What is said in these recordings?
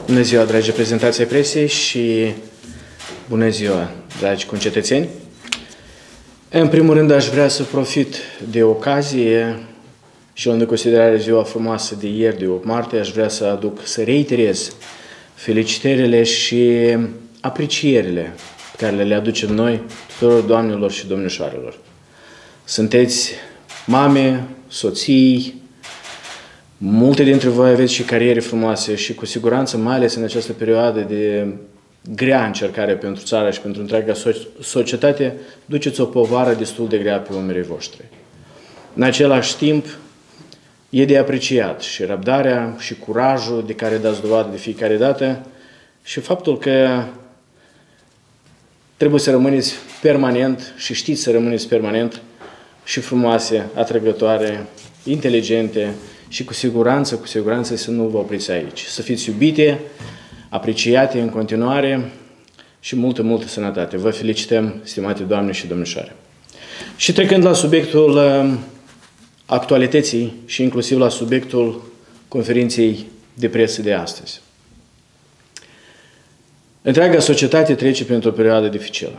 Bună ziua, dragi reprezentanți ai presiei și bună ziua, dragi concetățeni. În primul rând, aș vrea să profit de ocazie și luând în considerare ziua frumoasă de ieri, de 8 martie, aș vrea să reiterez felicitările și aprecierile pe care le aducem noi tuturor doamnelor și domnișoarelor. Sunteți mame, soții, multe dintre voi aveți și cariere frumoase și cu siguranță, mai ales în această perioadă de grea încercare pentru țara și pentru întreaga societate, duceți o povară destul de grea pe umerii voștri. În același timp, e de apreciat și răbdarea și curajul de care dați dovadă de fiecare dată și faptul că trebuie să rămâneți permanent și știți să rămâneți permanent și frumoase, atrăgătoare, inteligente și cu siguranță să nu vă opriți aici. Să fiți iubite, apreciate în continuare și multă sănătate. Vă felicităm, stimate doamne și domnișoare. Și trecând la subiectul actualității și inclusiv la subiectul conferinței de presă de astăzi. Întreaga societate trece printr-o perioadă dificilă.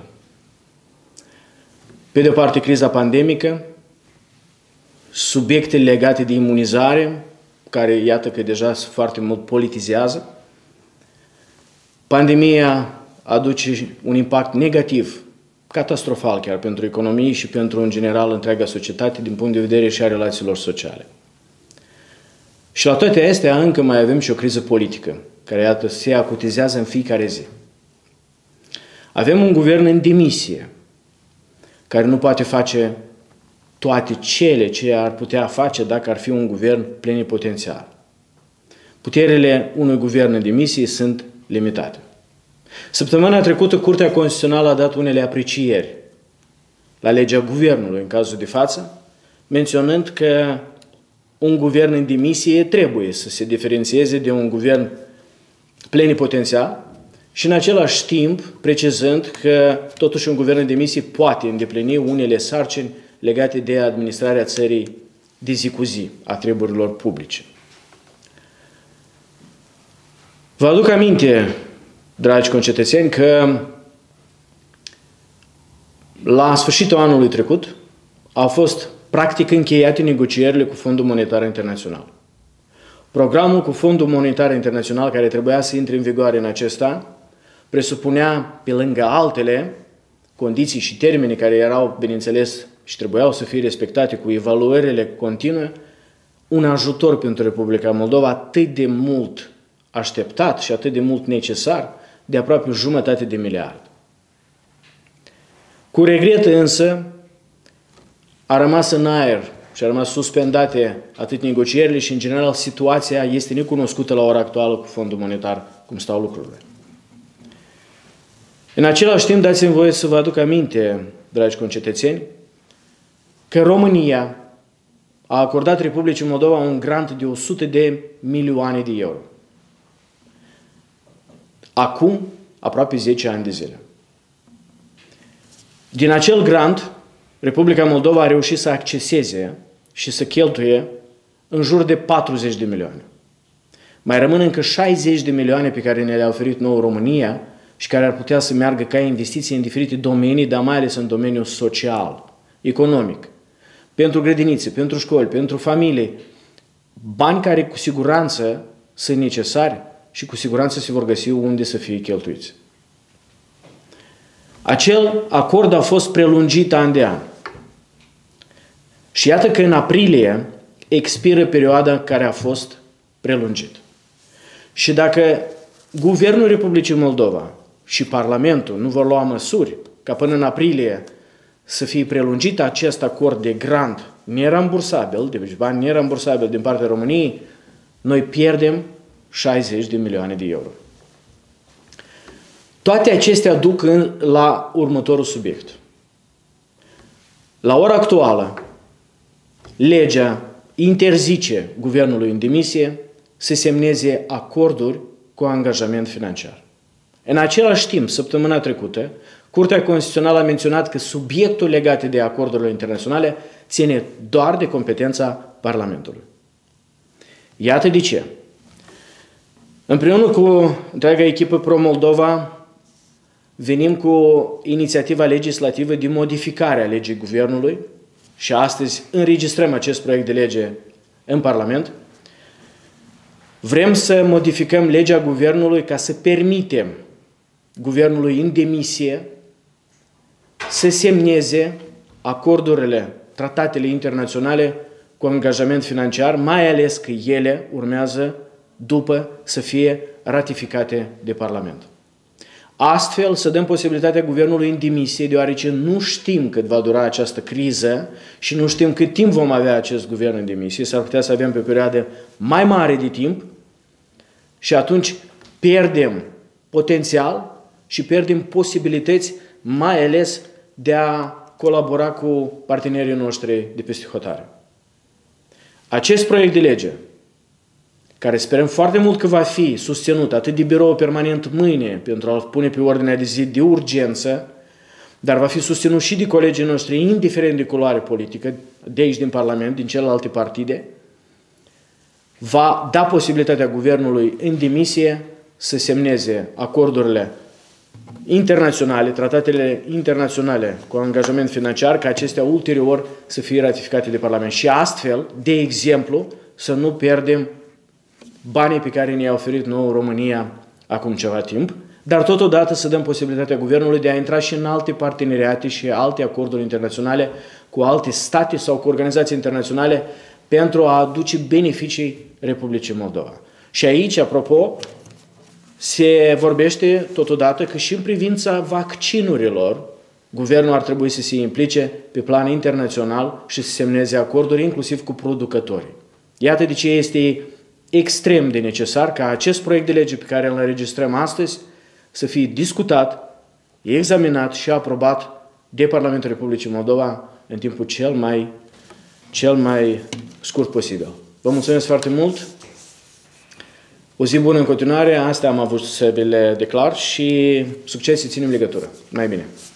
Pe de o parte, criza pandemică, subiecte legate de imunizare, care iată că deja foarte mult politizează. Pandemia aduce un impact negativ, catastrofal chiar pentru economie și pentru, în general, întreaga societate, din punct de vedere și a relațiilor sociale. Și la toate astea încă mai avem și o criză politică, care, iată, se acutizează în fiecare zi. Avem un guvern în demisie, care nu poate face toate cele ce ar putea face dacă ar fi un guvern plenipotențiar. Puterile unui guvern în demisie sunt limitate. Săptămâna trecută, Curtea Constituțională a dat unele aprecieri la legea guvernului, în cazul de față, menționând că un guvern în demisie trebuie să se diferențieze de un guvern plenipotențiar și în același timp precizând că totuși un guvern în demisie poate îndeplini unele sarcini legate de administrarea țării de zi cu zi, a treburilor publice. Vă aduc aminte, dragi concetățeni, că la sfârșitul anului trecut au fost practic încheiate negocierile cu Fondul Monetar Internațional. Programul cu Fondul Monetar Internațional, care trebuia să intre în vigoare în acest an, presupunea, pe lângă altele, condiții și termene care erau, bineînțeles, și trebuiau să fie respectate cu evaluările continue, un ajutor pentru Republica Moldova atât de mult așteptat și atât de mult necesar, de aproape 1,5 miliarde. Cu regret însă, a rămas în aer și a rămas suspendate atât negocierile și, în general, situația este necunoscută la ora actuală cu Fondul Monetar, cum stau lucrurile. În același timp, dați-mi voie să vă aduc aminte, dragi concetățeni, că România a acordat Republicii Moldova un grant de 100 de milioane de euro. Acum, aproape 10 ani de zile. Din acel grant, Republica Moldova a reușit să acceseze și să cheltuie în jur de 40 de milioane. Mai rămân încă 60 de milioane pe care ne le-a oferit nouă România și care ar putea să meargă ca investiții în diferite domenii, dar mai ales în domeniul social, economic, pentru grădinițe, pentru școli, pentru familii, bani care cu siguranță sunt necesari și cu siguranță se vor găsi unde să fie cheltuiți. Acel acord a fost prelungit an de an. Și iată că în aprilie expiră perioada care a fost prelungită. Și dacă Guvernul Republicii Moldova și Parlamentul nu vor lua măsuri ca până în aprilie să fie prelungit acest acord de grant nerambursabil, deci bani nerambursabili din partea României, noi pierdem 60 de milioane de euro. Toate acestea duc la următorul subiect. La ora actuală, legea interzice guvernului în demisie să semneze acorduri cu angajament financiar. În același timp, săptămâna trecută, Curtea Constituțională a menționat că subiectul legat de acordurile internaționale ține doar de competența Parlamentului. Iată de ce. Împreună cu întreaga echipă Pro-Moldova venim cu inițiativa legislativă de modificare a legii Guvernului și astăzi înregistrăm acest proiect de lege în Parlament. Vrem să modificăm legea Guvernului ca să permitem Guvernului în demisie să semneze acordurile, tratatele internaționale cu angajament financiar, mai ales că ele urmează după să fie ratificate de Parlament. Astfel, să dăm posibilitatea Guvernului în demisie, deoarece nu știm cât va dura această criză și nu știm cât timp vom avea acest Guvern în demisie, s-ar putea să avem pe o perioadă mai mare de timp și atunci pierdem potențial și pierdem posibilități, mai ales de a colabora cu partenerii noștri de peste hotare. Acest proiect de lege, care sperăm foarte mult că va fi susținut atât de birou permanent mâine pentru a-l pune pe ordinea de zi de urgență, dar va fi susținut și de colegii noștri, indiferent de culoare politică, de aici din Parlament, din celelalte partide, va da posibilitatea Guvernului în demisie să semneze acordurile internaționale, tratatele internaționale cu angajament financiar, ca acestea ulterior să fie ratificate de Parlament. Și astfel, de exemplu, să nu pierdem banii pe care ne-a oferit nouă România acum ceva timp, dar totodată să dăm posibilitatea Guvernului de a intra și în alte parteneriate și alte acorduri internaționale cu alte state sau cu organizații internaționale pentru a aduce beneficii Republicii Moldova. Și aici, apropo, se vorbește totodată că și în privința vaccinurilor, Guvernul ar trebui să se implice pe plan internațional și să semneze acorduri inclusiv cu producătorii. Iată de ce este extrem de necesar ca acest proiect de lege pe care îl înregistrăm astăzi să fie discutat, examinat și aprobat de Parlamentul Republicii Moldova în timpul cel mai scurt posibil. Vă mulțumesc foarte mult! O zi bună în continuare, astea am avut să vi le declar și succes și ținem legătură. Mai bine!